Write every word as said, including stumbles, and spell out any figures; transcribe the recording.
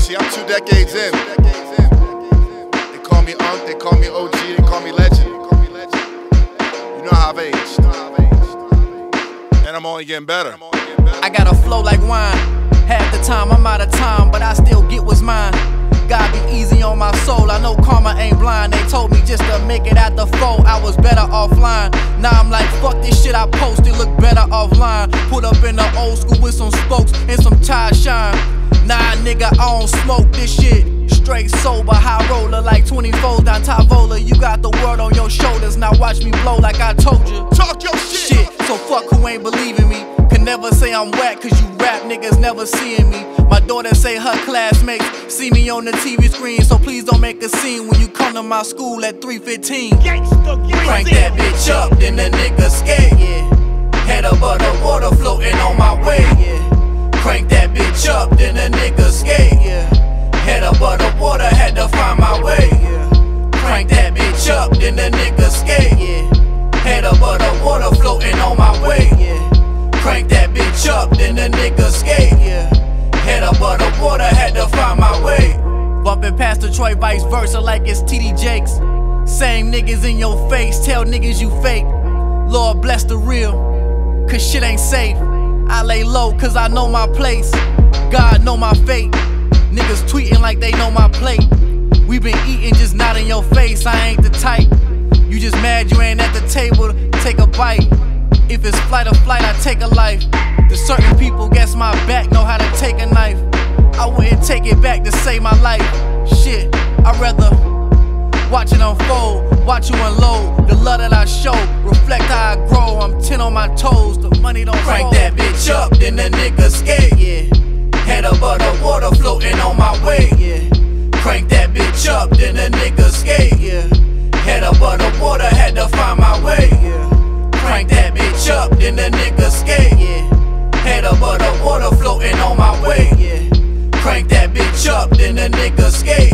See, I'm two decades in. They call me Unc, they call me O G, they call me Legend. You know how I've aged. And I'm only getting better. I got a flow like wine. Half the time I'm out of time, but I still get what's mine. Gotta be easy on my soul, I know karma ain't blind. They told me just to make it at the foe, I was better offline. Now I'm like, fuck this shit I posted, look better offline. Put up in the old school with some spokes and some tie shine. Nah nigga, I don't smoke this shit. Straight sober, high roller like twenty-fours down Tavola. You got the world on your shoulders, now watch me blow like I told you. Talk your shit! Shit, so fuck who ain't believing me. Can never say I'm whack cause you rap niggas never seeing me. My daughter say her classmates see me on the T V screen, so please don't make a scene when you come to my school at three fifteen. Crank that bitch up, then the nigga skate, yeah. Head above the water floating on my way, yeah. Crank that bitch up, then the nigga skate, yeah. Head above the water, had to find my way, yeah. Crank that bitch up, then the nigga skate, yeah. Head above the water floating on my way, yeah. Crank that bitch up, then the nigga skate, yeah. Head above the water, had to find my way. Bumping past Detroit, vice versa, like it's T D Jakes. Same niggas in your face, tell niggas you fake. Lord bless the real, cause shit ain't safe. I lay low cause I know my place. God know my fate. Niggas tweeting like they know my plate. We been eating, just not in your face. I ain't the type. You just mad you ain't at the table to take a bite. If it's flight or flight, I take a life. There's certain people guess my back know how to take a knife. I wouldn't take it back to save my life. Shit, I'd rather watch it unfold, watch you unload. The love that I show, reflect how I grow. I'm ten on my toes, the money don't crank fold. That bitch up, then the nigga skate, yeah. Head above the water floating on my way, yeah. Crank that bitch up, then the nigga skate, yeah. Head above the water, had to find my way, yeah. Crank that bitch up, then the nigga skate, yeah. Head above the water floating on my way, yeah. Crank that bitch up, then the nigga skate.